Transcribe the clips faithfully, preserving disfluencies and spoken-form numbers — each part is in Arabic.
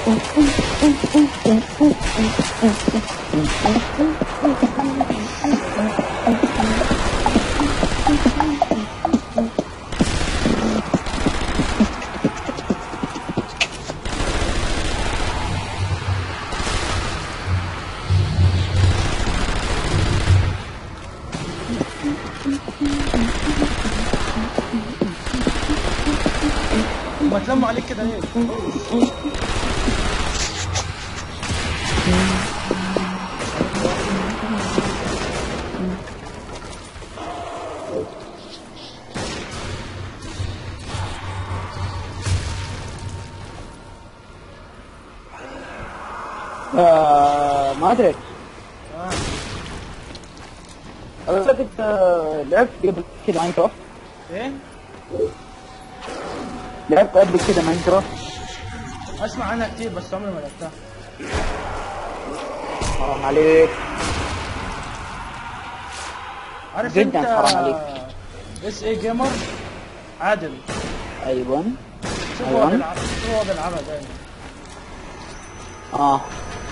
ما تلموا عليك كده ليه؟ آه ما ادري. اه اعتقد لعبت قبل كذا ماينكرافت. ايه؟ لعبت قبل كذا ماينكرافت. اسمع عنها كتير بس عمري ما لعبتها. حرام عليك. عارف جداً انت حرام عليك. اس اي جيمر عادل. ايوه شوف هو ايوه بيلعب شوف هو بيلعبها دايما. اه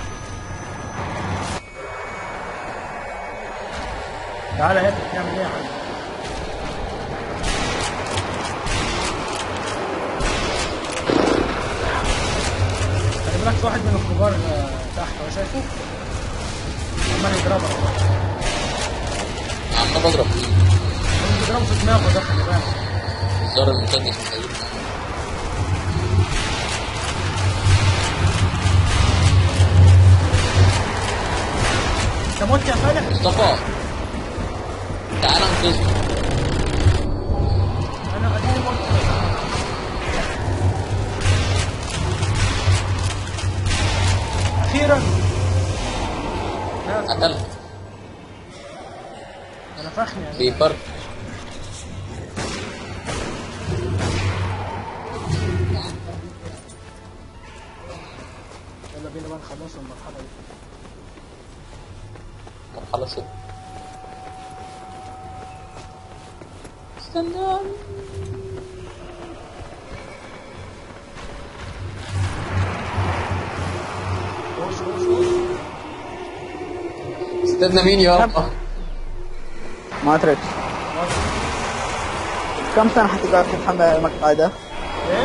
تعالى هات بتعمل ايه يا عم؟ خلي بالك في واحد من الكبار آه، تحت هو شايفه؟ عمال يضربك. عمال بضرب فيه. عمال بيضربه في دماغه ده خلي بالك. الزر المسدس مسيب. انت مت يا فالح؟ مصطفى تعال انقذني. انا اديني مت. اخيرا قتلها انا فخني يعني. في فرق. يلا بينا بقى نخلص المرحله دي. مرحلة ست. استنى وش وش وش استنى مين يا رب؟ ما ادري. كم سنة حتقعد تتحمل المقطع ده؟ ايش؟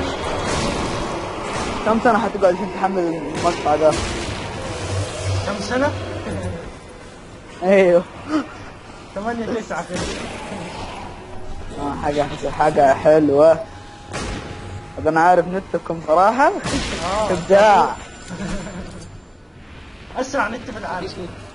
كم سنة حتقعد عشان تحمل المقطع ده؟ كم سنه؟ ايوه. ثمانية تسعة كده. آه حاجة حاجة حلوة. هذا انا عارف نتكم صراحة. اه ابداع. اسرع نت في العالم.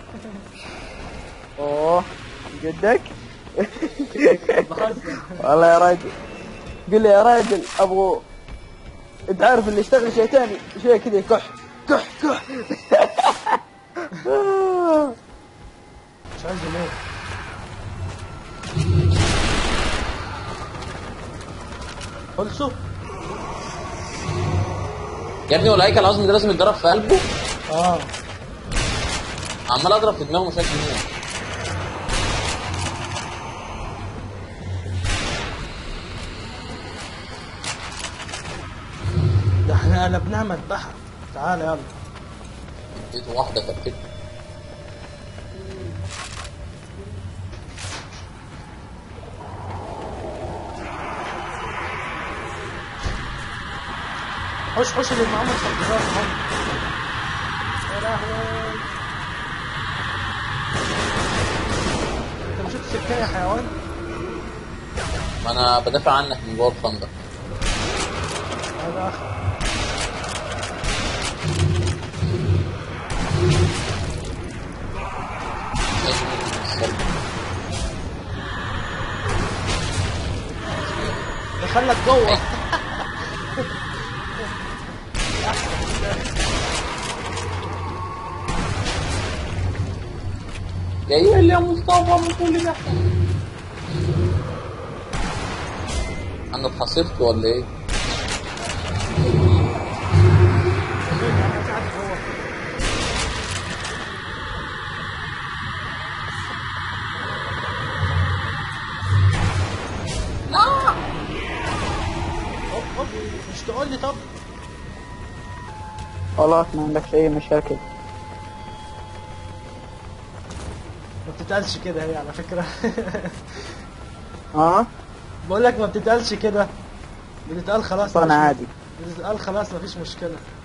اوه جدك؟ بخزن. والله يا راجل. قل لي يا راجل ابغى. انت عارف اللي يشتغل شيء ثاني شيء كذا يكح كح كح. مش عايز ليه؟ خلصوا؟ يا ابني هو الهيكل العظمي ده لازم يتضرب في قلبه؟ اه عمال اضرب في دماغه مش عارف منين. ده احنا قلبناها مذبحة. تعالى يلا. اديته واحدة كبكت. حوش حوش اللي معاهم الخبزات هم. يا لهوي. انت مشيت سكان يا حيوان؟ ما انا بدافع عنك من جوه الخندق. هذا اخر. دخلك جوه. جاي لي يا مصطفى من كل ده. انا اتحصرت ولا ايه؟ لا هوب هوب مش تقول لي طب خلاص ما عندكش اي مشاكل. ما بتتقالش كده هي على فكرة. ها بقول لك ما بتتقالش كده، بتتقال خلاص انا مفيش- عادي. بتتقال خلاص مفيش مشكلة.